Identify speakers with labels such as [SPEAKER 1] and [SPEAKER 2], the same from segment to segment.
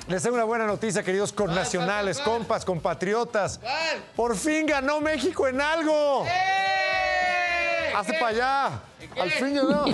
[SPEAKER 1] Les tengo una buena noticia, queridos connacionales, compas, compatriotas.
[SPEAKER 2] ¿Cuál?
[SPEAKER 1] Por fin ganó México en algo. Hazte para allá. Al fin ganó.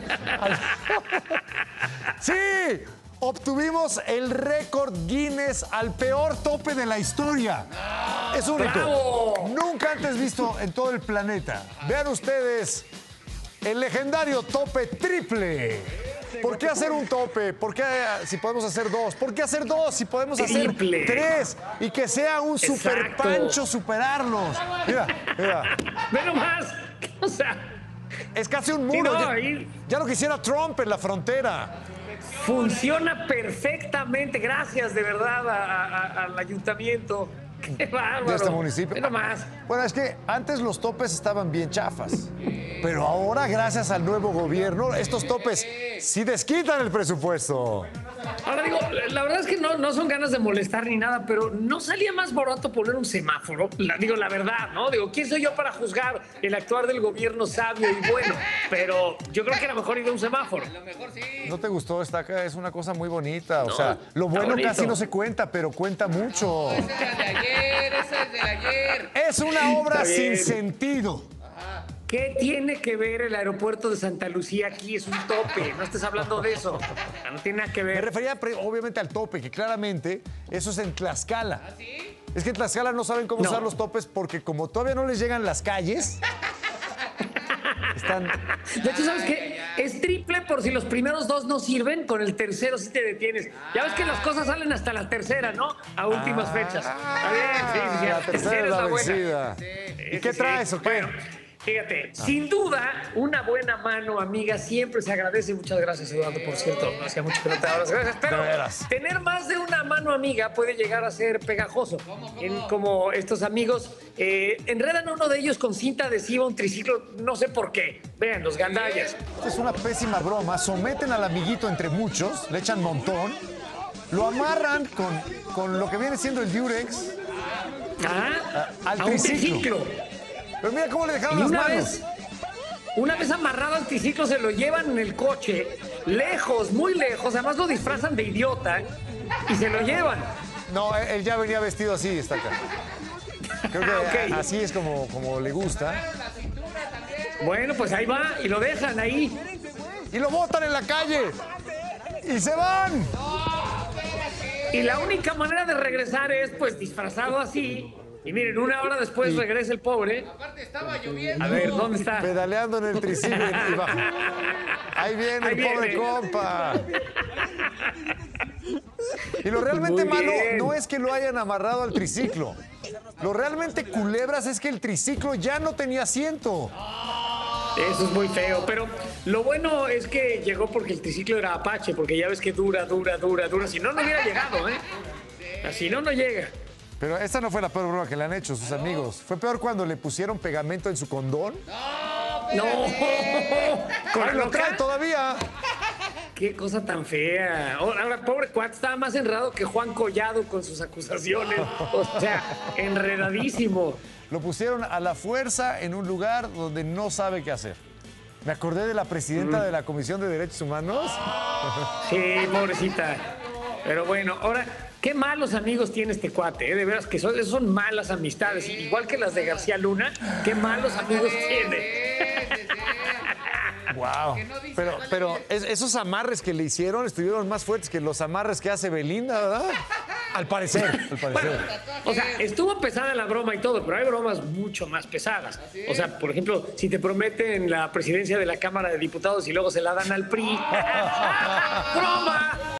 [SPEAKER 1] Sí, obtuvimos el récord Guinness al peor tope de la historia. Es único.
[SPEAKER 3] ¡Bravo!
[SPEAKER 1] Nunca antes visto en todo el planeta. Vean ustedes el legendario tope triple. ¿Por qué hacer un tope? ¿Por qué si podemos hacer dos? ¿Por qué hacer dos si podemos hacer
[SPEAKER 3] Triple.
[SPEAKER 1] tres? Y que sea un super
[SPEAKER 3] Exacto.
[SPEAKER 1] pancho superarlos. Mira, mira.
[SPEAKER 3] Ve nomás. O sea,
[SPEAKER 1] Es casi un
[SPEAKER 3] sí,
[SPEAKER 1] muro.
[SPEAKER 3] no,
[SPEAKER 1] Ya,
[SPEAKER 3] ahí
[SPEAKER 1] ya lo quisiera Trump en la frontera.
[SPEAKER 3] funciona perfectamente. Gracias de verdad al ayuntamiento. Qué bárbaro.
[SPEAKER 1] De este municipio.
[SPEAKER 3] Ve nomás.
[SPEAKER 1] Bueno, es que antes los topes estaban bien chafas. Pero ahora, gracias al nuevo gobierno, estos topes sí desquitan el presupuesto.
[SPEAKER 3] Ahora digo, la verdad es que no son ganas de molestar ni nada, pero ¿no salía más barato poner un semáforo? Digo, la verdad, ¿no? Digo, ¿quién soy yo para juzgar el actuar del gobierno sabio y bueno? Pero yo creo que era mejor ir a un semáforo.
[SPEAKER 2] A lo mejor sí.
[SPEAKER 1] ¿No te gustó, Estaca? Es una cosa muy bonita. O
[SPEAKER 3] No,
[SPEAKER 1] sea, lo
[SPEAKER 3] está
[SPEAKER 1] bueno
[SPEAKER 3] bonito.
[SPEAKER 1] casi no se cuenta, pero cuenta mucho.
[SPEAKER 2] Esa era de ayer, esa es de ayer.
[SPEAKER 1] Es una obra
[SPEAKER 3] Está
[SPEAKER 1] sin
[SPEAKER 3] bien.
[SPEAKER 1] sentido.
[SPEAKER 3] ¿Qué tiene que ver el aeropuerto de Santa Lucía aquí? Es un tope, no estés hablando de eso. No tiene nada que
[SPEAKER 1] Me
[SPEAKER 3] ver.
[SPEAKER 1] refería obviamente al tope, que claramente eso es en Tlaxcala.
[SPEAKER 2] ¿Ah, sí?
[SPEAKER 1] Es que en Tlaxcala no saben cómo
[SPEAKER 3] No.
[SPEAKER 1] usar los topes porque como todavía no les llegan las calles, están...
[SPEAKER 3] De hecho, ¿sabes qué? Es triple por si los primeros dos no sirven, con el tercero sí te detienes. Ya ves que las cosas salen hasta la tercera, ¿no? A últimas fechas. Está bien, sí.
[SPEAKER 1] La tercera es la
[SPEAKER 3] buena.
[SPEAKER 1] vencida. ¿Y qué
[SPEAKER 3] Sí,
[SPEAKER 1] traes o qué?
[SPEAKER 3] Bueno, fíjate, sin duda, una buena mano amiga siempre se agradece. Muchas gracias, Eduardo, por cierto. No hacía mucho que no te daba las gracias. Pero
[SPEAKER 1] De veras.
[SPEAKER 3] tener más de una mano amiga puede llegar a ser pegajoso. Como estos amigos enredan a uno de ellos con cinta adhesiva, un triciclo, no sé por qué. Vean, los gandallas.
[SPEAKER 1] Es una pésima broma. Someten al amiguito entre muchos, le echan montón, lo amarran con lo que viene siendo el Durex al
[SPEAKER 3] a un
[SPEAKER 1] triciclo. Pero mira cómo le dejaron
[SPEAKER 3] Y
[SPEAKER 1] las
[SPEAKER 3] una
[SPEAKER 1] manos.
[SPEAKER 3] una vez amarrado al triciclo, se lo llevan en el coche, lejos, muy lejos. Además lo disfrazan de idiota y se lo llevan.
[SPEAKER 1] No, él ya venía vestido así, está acá. Creo que
[SPEAKER 3] Ok.
[SPEAKER 1] así es como le gusta.
[SPEAKER 2] La cintura también.
[SPEAKER 3] Bueno, pues ahí va y lo dejan ahí.
[SPEAKER 1] Y lo botan en la calle. Y se van.
[SPEAKER 3] Y la única manera de regresar es pues disfrazado así. Y miren, una hora después regresa el pobre.
[SPEAKER 2] Aparte estaba lloviendo.
[SPEAKER 3] A ver, ¿dónde está?
[SPEAKER 1] Pedaleando en el triciclo y bajo. Ahí viene
[SPEAKER 3] Ahí
[SPEAKER 1] el pobre
[SPEAKER 3] viene.
[SPEAKER 1] compa. Y lo realmente
[SPEAKER 3] Muy
[SPEAKER 1] malo
[SPEAKER 3] bien.
[SPEAKER 1] no es que lo hayan amarrado al triciclo. Lo realmente culebras es que el triciclo ya no tenía asiento.
[SPEAKER 3] Eso es muy feo, pero lo bueno es que llegó porque el triciclo era Apache, porque ya ves que dura. Si no, no hubiera llegado, ¿eh? Si no, no llega.
[SPEAKER 1] Pero esta no fue la peor broma que le han hecho sus amigos. Fue peor cuando le pusieron pegamento en su condón.
[SPEAKER 3] No, con
[SPEAKER 1] Ahí
[SPEAKER 3] la
[SPEAKER 1] lo
[SPEAKER 3] loca.
[SPEAKER 1] trae todavía.
[SPEAKER 3] Qué cosa tan fea. Ahora, pobre cuate, estaba más enredado que Juan Collado con sus acusaciones. O sea, enredadísimo.
[SPEAKER 1] Lo pusieron a la fuerza en un lugar donde no sabe qué hacer. Me acordé de la presidenta de la Comisión de Derechos Humanos.
[SPEAKER 3] Sí, pobrecita. Pero bueno, ahora, qué malos amigos tiene este cuate, ¿eh? De veras que son malas amistades. Igual que las de García Luna, qué malos amigos tiene.
[SPEAKER 1] Wow.
[SPEAKER 2] Que no dice
[SPEAKER 1] Pero esos amarres que le hicieron estuvieron más fuertes que los amarres que hace Belinda, ¿verdad? Al parecer, al parecer.
[SPEAKER 3] O sea, estuvo pesada la broma y todo, pero hay bromas mucho más pesadas. O sea, por ejemplo, si te prometen la presidencia de la Cámara de Diputados y luego se la dan al PRI. ¡Broma!